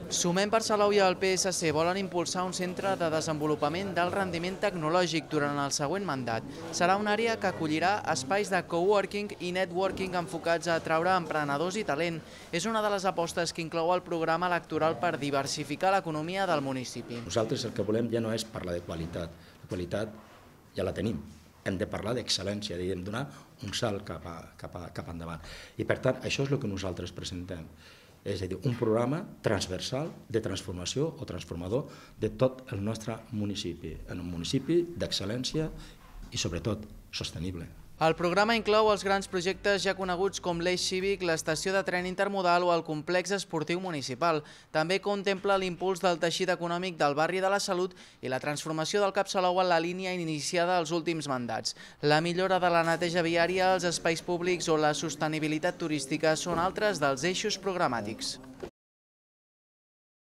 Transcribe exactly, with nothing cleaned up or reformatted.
Sumem per Salou i el P S C volen impulsar un centre de desenvolupament d'alt rendiment tecnològic durant el següent mandat. Serà una àrea que acollirà espais de coworking i networking enfocats a atraure emprenedors i talent. És una de les apostes que inclou el programa electoral per diversificar l'economia del municipi. Nosaltres el que volem ja no és parlar de qualitat. La qualitat ja la tenim. Hem de parlar d'excel·lència, hem de donar un salt cap, a, cap, a, cap endavant. I per tant, això és el que nosaltres presentem. És a dir, un programa transversal de transformació o transformador de tot el nostre municipi, en un municipi d'excel·lència i sobretot sostenible. El programa inclou els grans projectes ja coneguts com l'Eix Cívic, l'estació de tren intermodal o el complex esportiu municipal. També contempla l'impuls del teixit econòmic del barri de la Salut i la transformació del Cap Salou en la línia iniciada als últims mandats. La millora de la neteja viària, els espais públics o la sostenibilitat turística són altres dels eixos programàtics.